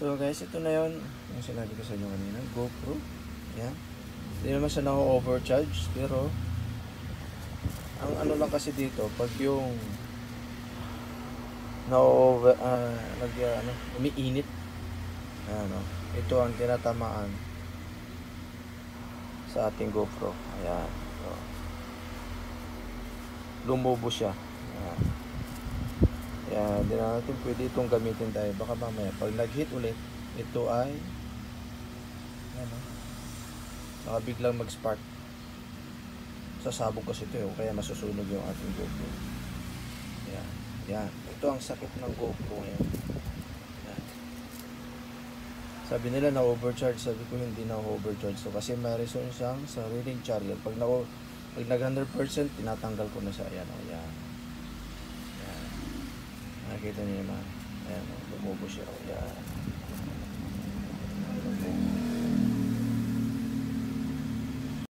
So guys, ito na yon yung sinabi ko sa inyo kanina, GoPro. Yan. Hindi naman siya na-overcharge, pero ang ano lang kasi dito, pag yung na-over, umiinit, ano, ito ang tinatamaan sa ating GoPro. Ayan. So, lumubo siya. Ayan. Ayan, hindi na natin pwede itong gamitin tayo. Baka mamaya, pag nag-hit ulit, ito ay ano, baka biglang mag-spark. Sasabog kasi ito eh, kaya masusunog yung ating GoPro. Ayan. Ayan. Ito ang sakit ng GoPro ngayon. Ayan. Sabi nila na-overcharge. Sabi ko hindi na-overcharge. So, kasi may reason siyang sariling charger. Pag nag 100%, tinatanggal ko na siya. Ayan. Ayan. Ayan. Nakikita niyo naman. Ayan. Lumubo siya. Ayan.